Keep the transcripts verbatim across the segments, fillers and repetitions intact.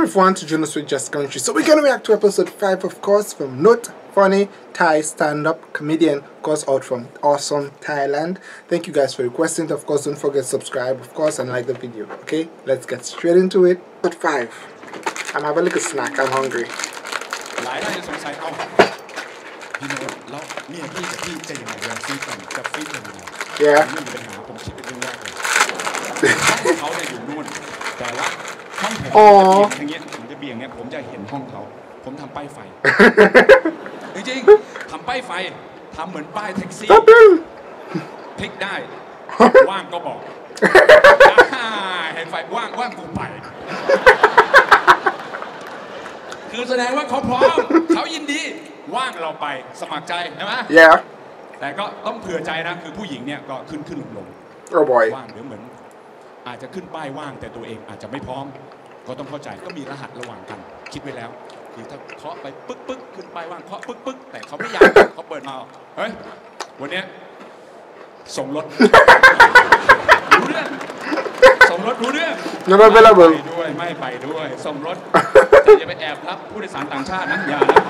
everyone to join us with Just Country. So we're gonna react to episode five, of course, from Not Funny Thai stand-up comedian, of course, out from awesome Thailand. Thank you guys for requesting. Of course, don't forget to subscribe, of course, and like the video. Okay, let's get straight into it. Episode five. I'm having a little snack. I'm hungry. หลายท่านจะสงสัยเอ้าพี่โน้ตแล้วเนี่ยพี่กับพี่จะยังไงเวลาฟีดกันจะฟีดยังไง Yeah. ไม่มีปัญหาผมคิดเป็นเรื่องแรกเลยเขาเนี่ยอยู่นู่นแต่ว่าห้องผมอย่างเงี้ยผมจะเบี่ยงเนี่ยผมจะเห็นห้องเขาผมทำป้ายไฟจริงๆทำป้ายไฟทำเหมือนป้ายแท็กซี่พลิกได้ว่างก็บอกเห็นไฟว่างว่างกูไปคือแสดงว่าเขาพร้อมเขายินดีว่างเราไปสมัครใจใช่ไหม Yeah. แต่ก็ต้องเผื่อใจนะคือผู้หญิงเนี่ยก็ขึ้นขึ้นลงลง Oh boy. ว่างเดี๋ยวเหมือนอาจจะขึ้นป้ายว่างแต่ตัวเองอาจจะไม่พร้อมก็ต้องเข้าใจก็มีรหัสระหว่างกันคิดไว้แล้วคือถ้าเคาะไปปึ๊กปึ๊กขึ้นป้ายว่างเคาะปึ๊กปึ๊กแต่เขาไม่อยากเขาเปิดมาเฮ้ยวันนี้ส่งรถรู้เรื่องส่งรถรู้เรื่อง Not available. ไปด้วยไม่ไปด้วยส่งรถแต่อย่าไปแอบรับผู้โดยสารต่างชาตินะอย่านะ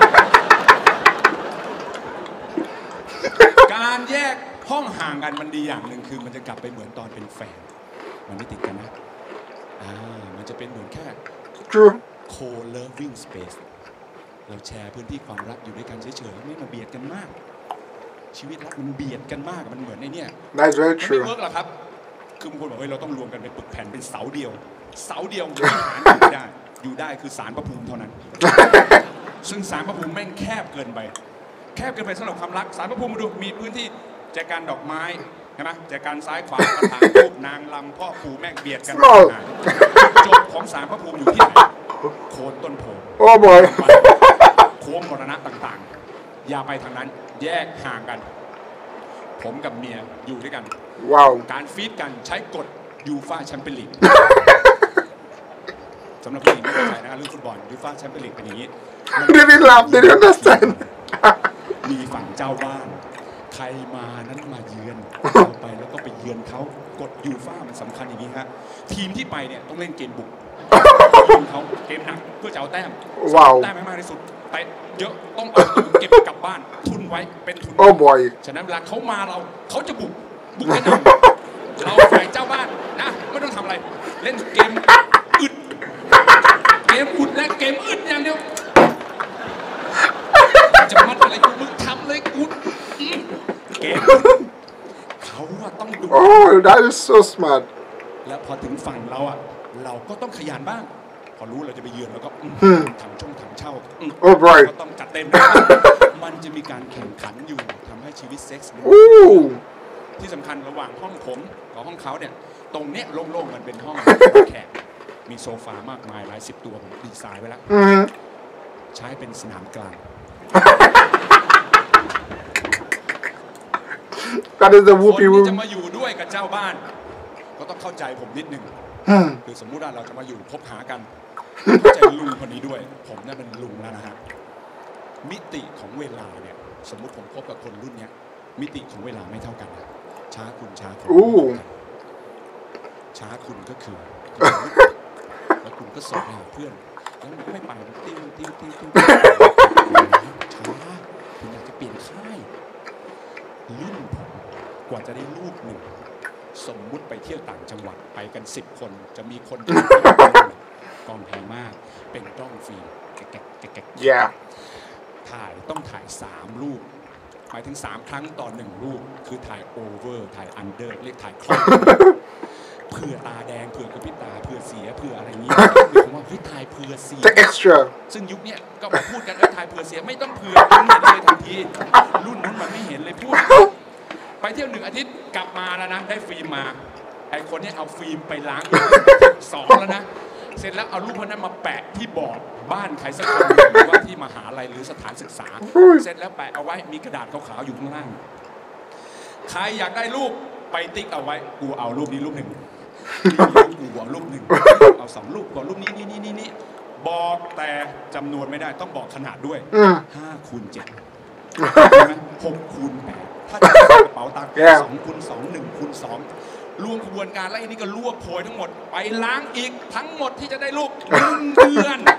การแยกห้องห่างกันมันดีอย่างหนึ่งคือมันจะกลับไปเหมือนตอนเป็นแฟนมันไม่ติดกันนะอ่ามันจะเป็นเหมือนแค่ True. co-loving space เราแชร์พื้นที่ความรักอยู่ด้วยกันเฉยๆไม่มาเบียดกันมากชีวิตรักมันเบียดกันมากมันเหมือนในเนี่ย That's very มันไม่ true. เวิร์กหรอกครับคือบางคนบอกว่าเราต้องรวมกันเป็นปึกแผ่นเป็นเสาเดียวเสาเดียวบริหารอยู่ไม่ได้อยู่ได้คือศาลพระภูมิเท่านั้น ซึ่งศาลพระภูมิแม่งแคบเกินไปแคบเกินไปสำหรับความรักศาลพระภูมิมาดูมีพื้นที่แจกันดอกไม้ใช่ไหมแจกันซ้ายขวากระถางทูบนางลำพ่อปู่แม่งเบียดกันจบของศาลพระภูมิอยู่ที่ไหนโคนต้นโพ Oh boy. โค้งมรณะต่างๆอย่าไปทางนั้นแยกห่างกันผมกับเมียอยู่ด้วยกัน Wow. การฟีดกันใช้กฎยูฟ่าแชมเปี้ยนลีกสำหรับผู้หญิงไม่เข้าใจนะครับเรื่องฟุตบอลยูฟ่าแชมเปี้ยนลีกเป็นอย่างนี้ They didn't laugh. They didn't understand. มีฝั่งเจ้าบ้านใครมานั้นมาเยือนเราไปแล้วก็ไปเยือนเขากฎยูฟ่ามันสำคัญอย่างนี้ฮะทีมที่ไปเนี่ยต้องเล่นเกมบุกเยือนเขาเกมหนักเพื่อจะเอาแต้มว้าวแต้มให้มากที่สุดแต่เยอะต้องเอาเก็บกลับบ้านทุนไว้เป็นทุน Oh boy. ฉะนั้นเวลาเขามาเราเขาจะบุกบุกแน่นอนเราฝ่ายเจ้าบ้านนะไม่ต้องทำอะไรเล่นเกมอึดเกมอุดและเกมอึดอย่างเดียวจะมัดอะไรกูมึงทำเลยกูเกมเขาว่าต้องดู Oh, that is so smart. แล้วพอถึงฝั่งเราอ่ะเราก็ต้องขยันบ้างพอรู้เราจะไปเยือนแล้วก็ถังช่องถังเช่า Oh boy. ก็ต้องจัดเต็มมันจะมีการแข่งขันอยู่ทำให้ชีวิตเซ็กส์ Ooh. ที่สำคัญระหว่างห้องผมกับห้องเขาเนี่ยตรงเนี้ยโล่งๆมันเป็นห้องแขกมีโซฟามากมายหลายสิบตัวผมดีไซน์ไว้แล้ว Mm-hmm. ใช้เป็นสนามกลาง That is the คน whoopee ที่จะ room. มาอยู่ด้วยกับเจ้าบ้าน ก็ต้องเข้าใจผมนิดนึงคือสมมุติว่าเราจะมาอยู่คบหากันเข้าใจลุงคนนี้ด้วยผมน่าเป็นลุงแล้วนะฮะมิติของเวลาเนี่ยสมมุติผมคบกับคนรุ่นเนี้ยมิติของเวลาไม่เท่ากันนะช้าคุณช้าคุณช้าคุณก็คือแล้วคุณก็ส่งไปหาเพื่อนแล้วมันไม่ไปติ้วติ้วติ้วติ้วช้าคุณอยากจะเปลี่ยนค่ายรุ่นผมกว่าจะได้ลูกหนึ่งสมมุติไปเที่ยวต่างจังหวัดไปกันสิบคนจะมีคนกองแพงมากเป็นกล้องฟิล์มแกะแกะแกะ Yeah. ถ่ายต้องถ่ายสามรูปหมายถึงสามครั้งต่อหนึ่งรูปคือถ่ายโอเวอร์ถ่ายอันเดอร์เรียกถ่ายครอบเผื่อตาแดงเผื่อกระพริบตาเผื่อเสียเผื่ออะไรนี้หมายถึงว่าเฮ้ยถ่ายเผื่อเสีย The extra. ซึ่งยุคนี้ก็มาพูดกันว่าถ่ายเผื่อเสียไม่ต้องเผื่อมันเห็นเลยทันทีรุ่นนั้นมันไม่เห็นเลยพูดไปเที่ยวหนึ่งอาทิตย์กลับมาแล้วนะได้ฟิล์มมาไอคนนี้เอาฟิล์มไปล้างสองแล้วนะเสร็จแล้วเอารูปคนนั้นมาแปะที่บอร์ดบ้านใครสักคนหรือว่าที่มหาลัยหรือสถานศึกษาเสร็จแล้วแปะเอาไว้มีกระดาษขาวๆอยู่ข้างล่างใครอยากได้รูปไปติ๊กเอาไว้กูเอารูปนี้รูปหนึ่งกูเอารูปหนึ่งเอาสองรูปก่อนรูปนี้นี่นี่นี่นี่บอกแต่จำนวนไม่ได้ต้องบอกขนาดด้วยห้าคูณเจ็ดใช่ไหมหกคูณแปดถ้าจะใส่กระเป๋าตังค์สองคูณสองหนึ่งคูณสองรวมขบวนการแล้วอันนี้ก็รวบโพยทั้งหมดไปล้างอีกทั้งหมดที่จะได้รูปหนึ่งเดือน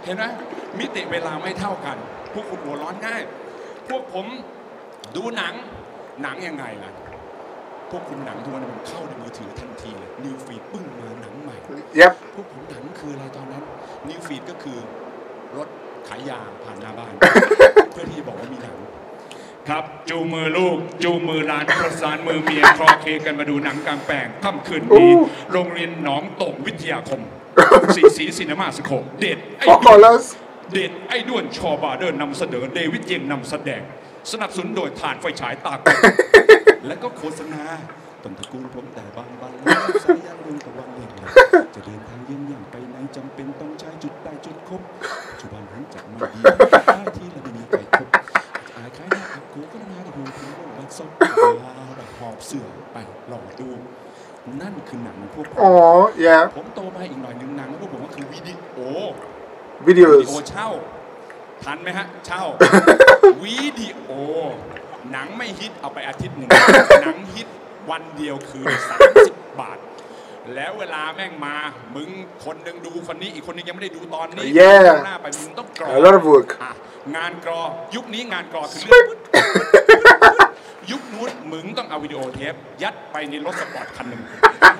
ห็นไหมมิติเวลาไม่เท่ากันพวกคุณหัวร้อนง่ายพวกผมดูหนังหนังยังไงล่ะพวกคุณหนังทุกวันมันเข้าในมือถือทันทีเลยนิวฟีดปึ้งมาหนังใหม่ Yep พวกผมหนังคืออะไรตอนนั้นนิวฟีดก็คือรถขายยาผ่านหน้าบ้าน เพื่อที่บอกว่ามีหนังครับจูมือลูกจูมือหลานประสานมือเมียคลอเคกันมาดูหนังกลางแปลงค่ำคืนนี้โรงเรียนหนองตกวิทยาคมสีสีซีนีมาสโคปเด็ดไอ้เด็ดไอ้ด้วนชอบาเดินนำเสนอเดวิดเยงนำแสดงสนับสนุนโดยถ่านไฟฉายตากและก็โฆษณาต้นตระกูลผมแต่บางบางสายยางรุ่งตะวันเด่นจะเดินทางเยี่ยมอย่างไปไหนจำเป็นต้องใช้จุดใต้จุดคบปัจจุบันหันจากมาดีได้ที่เราไม่มีใครคบอายคล้ายหน้าอักกูก็นาแต่หูถึงว่าบัดซบแบบหอบเสื่อไปหล่อดูนั่นคือหนังพวกผมอ๋อ yeah ผมโตมาอีกหน่อยหนึ่งหนังพวกผมก็คือวิดีโอวิดีโอวิดีโอเช่าทันไหมฮะเช่า วิดีโอหนังไม่ฮิตเอาไปอาทิตย์หนึ่งหนังฮิตวันเดียวคือสามสิบบาทแล้วเวลาแม่งมามึงคนหนึ่งดูคนนี้อีกคนนึงยังไม่ได้ดูตอนนี้ yeah หน้าไปมึงต้องกรอ a lot of work งานกรอยุคนี้งานกรอคือเรื่องยุคนู้นมึงต้องเอาวิดีโอเทปยัดไปในรถสปอร์ตคันหนึ่ง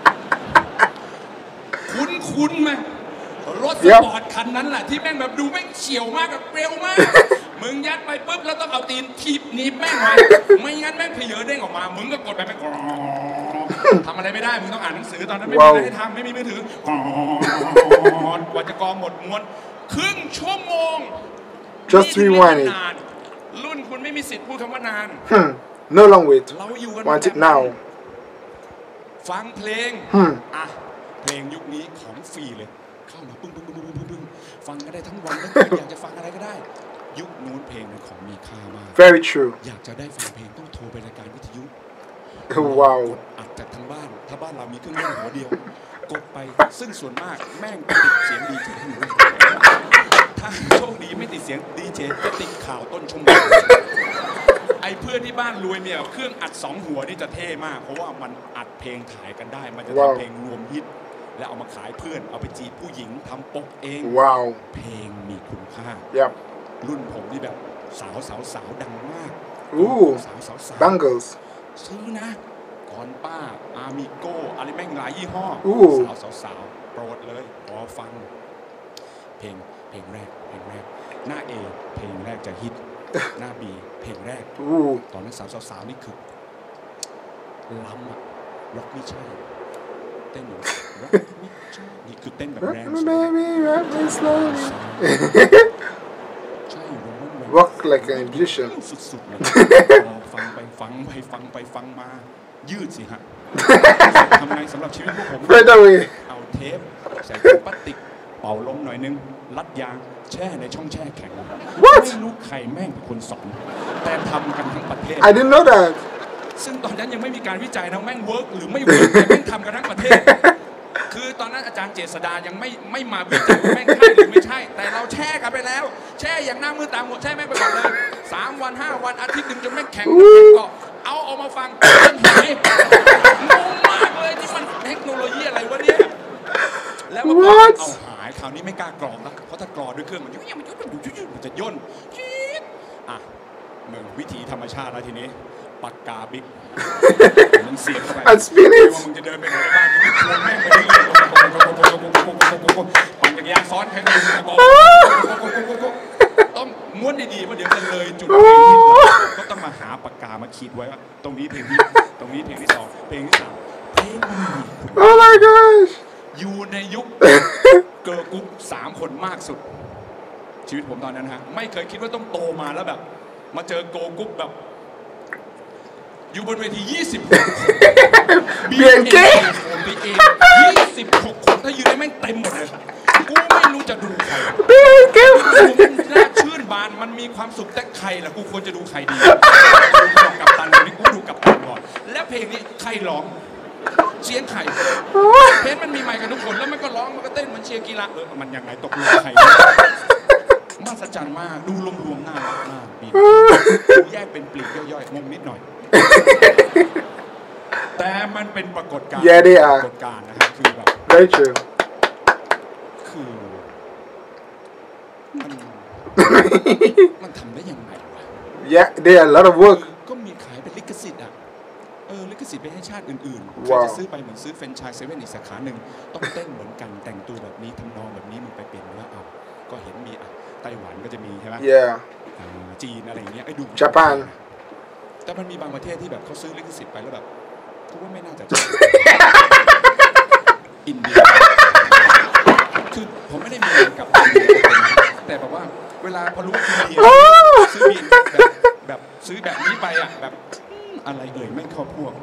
คุ้นคุ้นไหมรถสปอร์ตคันนั้นแหละที่แม่งแบบดูแม่งเฉียวมากแบบเร็วมากมึงยัดไปปุ๊บแล้วต้องเอาตีนทีบหนีบแม่งไว้ไม่งั้นแม่งเพเยอเด้งออกมามึงก็กดไปแม่งทำอะไรไม่ได้มึงต้องอ่านหนังสือตอนนั้นไม่มีอะไรให้ทำไม่มีมือถือกว่าจะกองหมดม้วนครึ่งชั่วโมง just rewind it รุ่นคุณไม่มีสิทธิ์พูดคำว่านาน no long wait เราอยู่กัน want it now ฟังเพลงอ่ะเพลงยุคนี้ของฟรีเลยเข้ามาปึ้งปึ้งปึ้งปึ้งปึ้งปึ้งฟังก็ได้ทั้งวันแล้วอยากจะฟังอะไรก็ได้ยุคนู้นเพลงเป็นของมีค่ามาก very true อยากจะได้ฟังเพลงต้องโทรไปรายการวิทยุว้าวกดอัดจากทางบ้านถ้าบ้านเรามีเครื่องเล่นหัวเดียวกดไปซึ่งส่วนมากแม่งติดเสียงดีเจทั้งหมดถ้าโชคดีไม่ติดเสียงดีเจจะติดข่าวต้นชั่วโมงไอ้เพื่อนที่บ้านรวยเนี่ยเครื่องอัดสองหัวนี่จะเท่มากเพราะว่ามันอัดเพลงขายกันได้มันจะทำเพลงรวมฮิตแล้วเอามาขายเพื่อนเอาไปจีบผู้หญิงทำปกเองว้าวเพลงมีคุณค่า yep รุ่นผมนี่แบบสาวสาวสาวดังมากอู้สาวสาวสาว bangles ซื้อนะก่อนป้าอามิโก้อะไรแม่งหลายยี่ห้อสาวสาวสาวโปรดเลยรอฟังเพลงเพลงแรกเพลงแรกหน้า A เพลงแรกจะฮิตหน้า B เพลงแรกตอนนั้นสาวสาวนี่คือล้ำอะร็อกไม่ใช่เต้นอยู่ร็อกไม่ใช่นี่คือเต้นแบบแรงสุด ใช่ร้อนแบบ walk like an Egyptian สุดๆเลยฟังไปฟังไปฟังไปฟังมายืดสิฮะทำไงสำหรับชีวิตพวกผม right away เอาเทปใส่ถุงพลาสติกเป่าลมหน่อยนึงรัดยางแช่ในช่องแช่แข็งไม่รู้ใครแม่งเป็นคนสอนแต่ทำกันทั้งประเทศ I didn't know that ซึ่งตอนนั้นยังไม่มีการวิจัยนะแม่งเวิร์กหรือไม่เวิร์กแต่แม่งทำกันทั้งประเทศคือตอนนั้นอาจารย์เจษฎายังไม่ไม่มาวิจัยแม่งใช่หรือไม่ใช่แต่เราแช่กันไปแล้วแช่อย่างหน้ามือตาหมดแช่แม่งไปก่อนเลยสามวันห้าวันอาทิตย์หนึ่งจนแม่งแข็งก็เอาเอามาฟังมันหายงงมากเลยนี่มันเทคโนโลยีอะไรวะเนี่ยแล้วมันเอาหายคราวนี้ไม่กล้ากรอกแล้วเพราะถ้ากรอกด้วยเครื่องมันยุ่ยมันยุ่ยมันยุ่ยมันจะย่นอ่ะเมืองวิถีธรรมชาติแล้วทีนี้ปากกาบิ๊กมึงเสียบเข้าไปว่ามึงจะเดินไปไหนบ้านมึงชวนแม่งไปเรื่อยๆปั่นจักรยานซ้อนแค่นี้ต้องม้วนดีๆเพราะเดี๋ยวจะเลยจุดเพลงฮิตก็ต้องมาหาปากกามาขีดไว้ว่าตรงนี้เพลงฮิตตรงนี้เพลงที่สองเพลงที่สามเพลงมันมี Oh my gosh อยู่ในยุคเกิร์ลกรุ๊ปสามคนมากสุดชีวิตผมตอนนั้นฮะไม่เคยคิดว่าต้องโตมาแล้วแบบมาเจอโกกรุ๊ปแบบอยู่บนเวทียี่สิบหกบี เอ็น เค ยี่สิบหกคนถ้ายืนได้แม่งเต็มหมดเลยกูไม่รู้จะดูใครมันน่าชื่นบานมันมีความสุขแต่ใครล่ะกูควรจะดูใครดีดูกับตันนี่กูดูกับตันก่อนแล้วเพลงนี้ใครร้องเสียงใครเพลงมันมีไมค์กันทุกคนแล้วมันก็ร้องมันก็เต้นมันเชียร์กีฬาเออมันยังไงตกลงใครมหัศจรรย์มากดูรวมๆหน้าหน้าบีแยกเป็นปลีกย่อยๆงงนิดหน่อยแต่มันเป็นปรากฏการณ์ yeah they ป are รากฏการณ์นะครับคือแบบ very true คือมันทำได้ยังไงวะ Yeah, they are a lot of work. ก็มีขายเป็นลิขสิทธิ์อ่ะเออลิขสิทธิ์ไปให้ชาติอื่นๆใครว้าวจะซื้อไปเหมือนซื้อแฟรนไชส์เซเว่นอีกสาขาหนึ่งต้องเต้นเหมือนกันแต่งตัวแบบนี้ทำนองแบบนี้มึงไปเปลี่ยนเนื้อเอาก็เห็นมีอ่ะไต้หวันก็จะมีใช่ไหม Yeah. อ่าจีนอะไรอย่างเงี้ยไอ้ดู Japan. แต่มันมีบางประเทศที่แบบเขาซื้อลิขสิทธิ์ไปแล้วแบบกูว่าไม่น่าจะใช่ อินเดียคือผมไม่ได้มีกับอินเดียแต่แบบว่าเวลาพอรู้ว่าอินเดียซื้อบีนแบบแบบซื้อแบบนี้ไปอ่ะแบบอะไรเอ่ยไม่เข้าพวก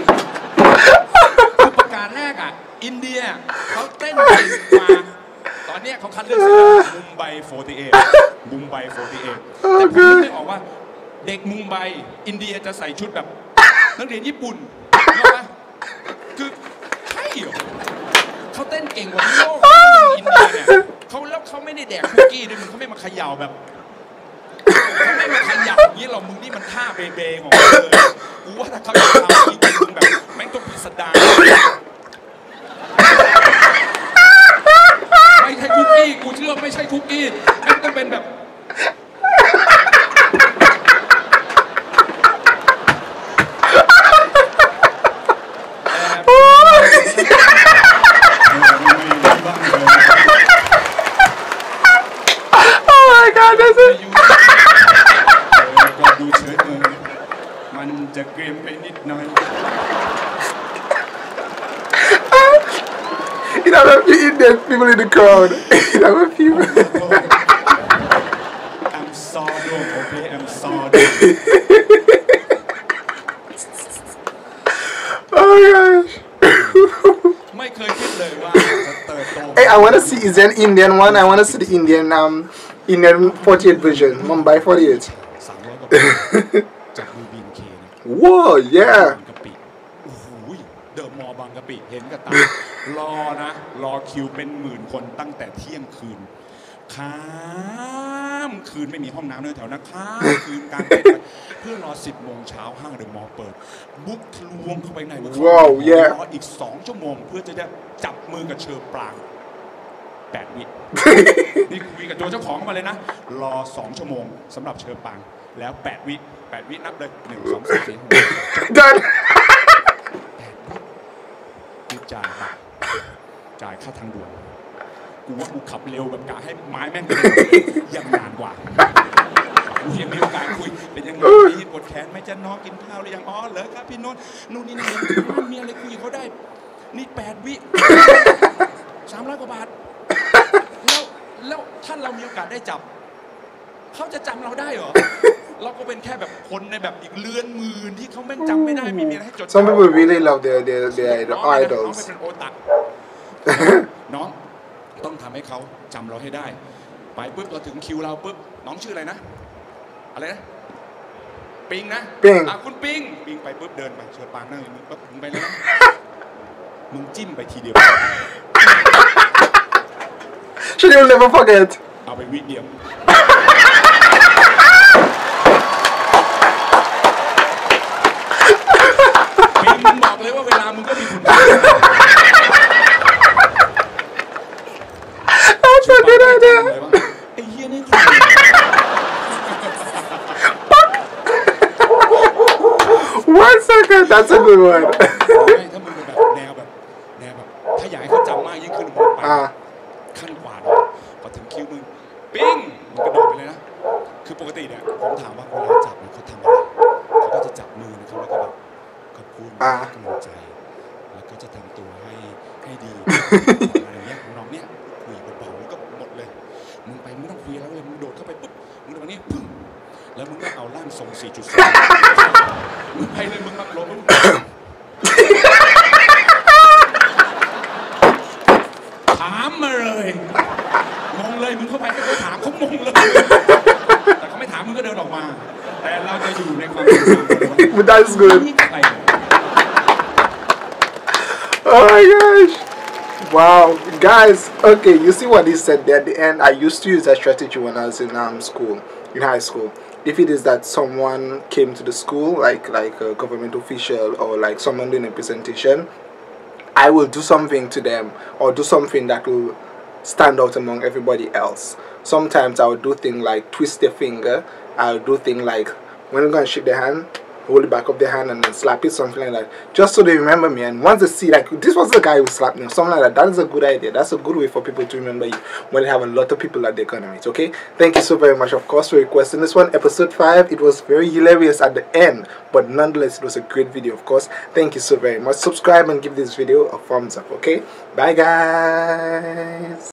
คือประกาศแรกอ่ะอินเดียเขาเต้นเก่งมาตอนเนี้ยเขาคัดเลือกมุมไบโฟร์ตี้เอทมุมไบโฟร์ตี้เอทแต่ผมนึกไม่ออกว่าเด็กมุมไบอินเดียจะใส่ชุดแบบนักเรียนญี่ปุ่นรู้ไหมคือใช่เหรอเขาเต้นเก่งกว่าโลกอินเดียเนี่ยเขาแล้วเขาไม่ได้แดกคุกกี้ด้วยมึงเขาไม่มาเขย่าแบบเขาไม่มาเขย่าอย่างนี้หรอกมึงนี่มันท่าเบเบของมึงเลยกูว่าถ้าเขาจะทำจริงๆมึงแบบแม่งต้องพิสดารไม่ใช่คุกกี้กูเชื่อไม่ใช่คุกกี้แม่งต้องเป็นแบบจะเกมไปนิดหน่อย You know, a few Indian people in the crowd. You know, a few. I'm sorry, okay, I'm sorry. Oh my gosh. ไม่เคยคิดเลยว่าจะเติบโต Hey, I want to see, is there an Indian one? I want to see the Indian, um, Indian forty-eight version. Mumbai forty-eight. สามร้อยกว่าปีจากดูบีนเคนะ Whoa, yeah. บางกะปิโอ้โหเดอะมอลล์บางกะปิเห็นกับตารอนะรอคิวเป็นหมื่นคนตั้งแต่เที่ยงคืนข้ามคืนไม่มีห้องน้ำเลยแถวนั้นข้ามคืนกลางเต็นท์เพื่อรอสิบโมงเช้าห้างเดอะมอลล์เปิดบุกทะลวงเข้าไปในบุก Wow, yeah. รออีกสองชั่วโมงเพื่อจะได้จับมือกับเชอปรางแปดวินี่คุยกับโจเจ้าของมาเลยนะรอสองชั่วโมงสำหรับเชอปรางแล้วแปดวิแปดวินับเลยหนึ่งสองสามสี่ Done. กูจ่ายครับจ่ายค่าทางด่วนกูว่ากูขับเร็วแบบกะให้ไม้แม่งยังนานกว่ากูยังมีโอกาสคุยเป็นยังไงมีปวดแขนไหมจะน้องกินข้าวหรือยังอ๋อเหรอครับพี่นนท์นู่นนี่นั่นมีอะไรคุยเขาได้นี่แปดวิสามร้อยกว่าบาทแล้วแล้วท่านเรามีโอกาสได้จับเขาจะจำเราได้เหรอเราก็เป็นแค่แบบคนในแบบอีกเลือนหมื่นที่เขาแม่งจำไม่ได้มีมีอะไรให้จด Some people really love their their their, their น้องไม่ idols. เป็นโอตักน้องต้องทำให้เขาจำเราให้ได้ไปปุ๊บเราถึงคิวเราปุ๊บน้องชื่ออะไรนะอะไรนะปิงนะปิงอ่ะคุณปิงปิงไปปุ๊บเดินไปเชิญปางนั่งอยู่มึงปุ๊บมึงไปเลยนะมึงจิ้มไปทีเดียว She will never forget. เอาไปวิเดียวปิงมึงบอกเลยว่าเวลามึงก็มีคุณค่า That's a good idea. ไอ้เหี้ยนี่คือ One second. That's a good one. ถ้ามึงเป็นแบบแนวแบบแนวแบบถ้าอยากให้เขาจำมากยิ่งขึ้นมึงไปอ่าขั้นกว่าเลยพอถึงคิวมึงปิ้งมึงกระโดดไปเลยนะคือปกติเนี่ยผมถามว่าเวลาจับเนี่ยเขาทำอะไรเขาก็จะจับมือนะครับแล้วก็แบบขอบคุณกำลังใจแล้วก็จะทำตัวให้ให้ดีอะไรเงี้ยน้องเนี่ยคุยเบาๆแล้วก็หมดเลยมึงไปไม่ต้องคุยแล้วเลยมึงโดดเข้าไปปุ๊บมึงตรงนี้พึ่งแล้วมึงก็เอาล่างทรง สี่จุดสี่ มึงไปเลยมึงมาโหลดมึงถามมาเลยงงเลยมึงเข้าไปให้เขาถามเขางงเลยแต่เขาไม่ถามมึงก็เดินออกมาแต่เราจะอยู่ในความเป็นกลาง But that's good. Oh my gosh. Wow. Guys, okay, you see what he said there at the end? I used to use that strategy when I was in um, school, in high school. If it is that someone came to the school, like like a government official or like someone doing a presentation, I will do something to them or do something that will stand out among everybody else. Sometimes I would do things like twist their finger. I would do things like when I'm going to shake their hand, hold the back of their hand and then slap it, something like that, just so they remember me. And once they see, like, this was the guy who slapped me or something like that, that is a good idea. That's a good way for people to remember you when they have a lot of people that they're gonna meet. Okay, thank you so very much, of course, for requesting this one, episode five. It was very hilarious at the end, but nonetheless it was a great video. Of course, thank you so very much. Subscribe and give this video a thumbs up. Okay, bye guys.